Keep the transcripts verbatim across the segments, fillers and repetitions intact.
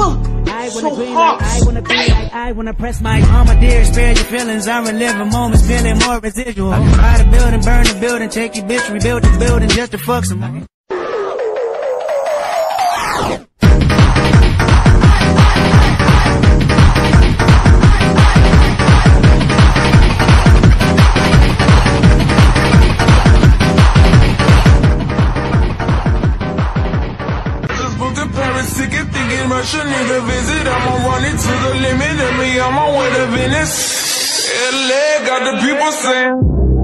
I wanna green like I wanna be like I wanna press my armor, dear, spare your feelings. I'm reliving moments, feeling more residual. Buy the building, burn the building, take your bitch, rebuild the building just to fuck somebody. Ticket thinking Russia need a visit. I'ma run it to the limit and me on my way to Venice. L A got the people saying.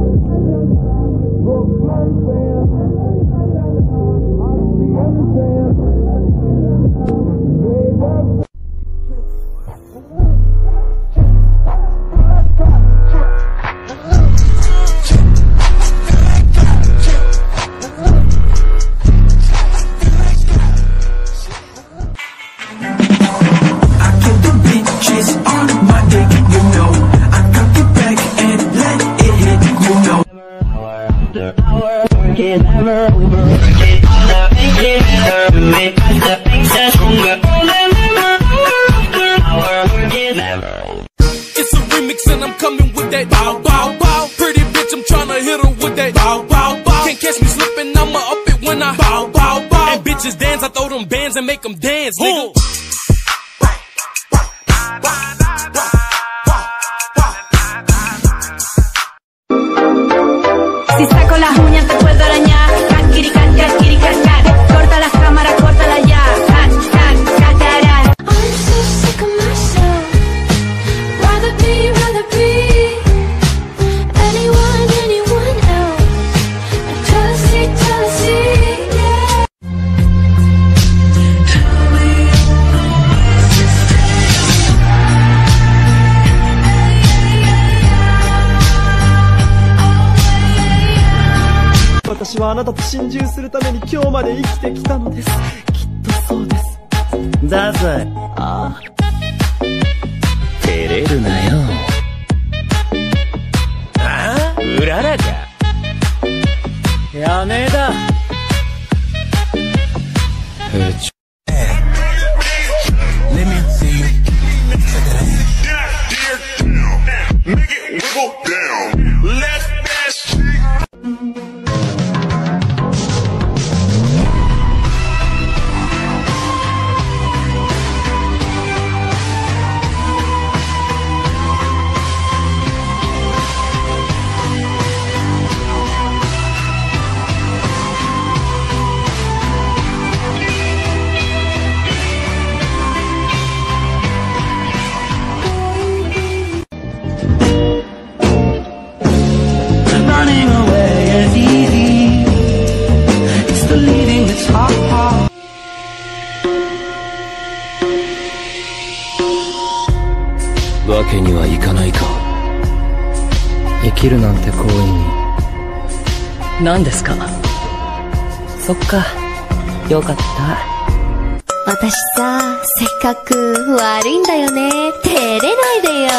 It's a remix and I'm coming with that bow bow bow. Pretty bitch, I'm tryna hit her with that bow bow bow. Can't catch me slipping, I'ma up it when I bow bow bow. And bitches dance, I throw them bands and make them dance, nigga. Si saco las uñas te puedo arañar. Kakiri, kakiri, kakari. Corta las cámaras, córtala ya. Kak, kak, kakara. I'm so sick of myself. Rather be, rather be anyone, anyone else. Jealousy, jealousy, yeah. Tell me 私はあなたと心中するために今日まで生きてきたのです。きっとそうです。 だぜ。 ああ。 照れるなよ。ああ、うららか。やめだ。えちょ。Let me see you. Make it wiggle down. Let that shit. Running away is easy. It's the leaving that's hard. わけにはいかないか。生きるなんて行為に何ですか。そっか、よかった。 私さ、せっかく悪いんだよね。照れないでよ。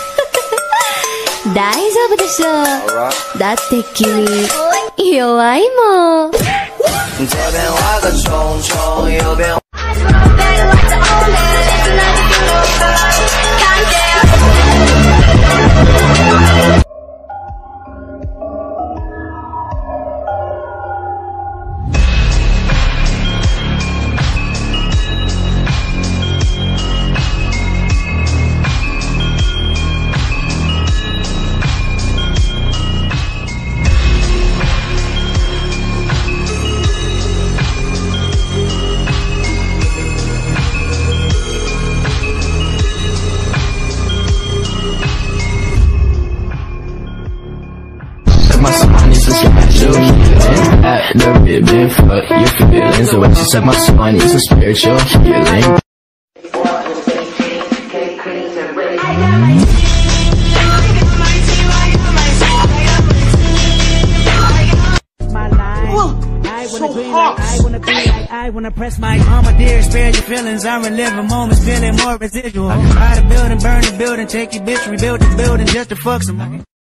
大丈夫でしょ。だって君弱いもん。 这变化个重重，右变。My spine is a special healing. At the ribbon for your feelings. The way she said my spine is a spiritual healing. I wanna be like I wanna press my armor, dear, spare your feelings. I'm reliving moments, feeling more residual. Buy the building, burn the building, take your bitch, rebuild the building just to fuck somebody.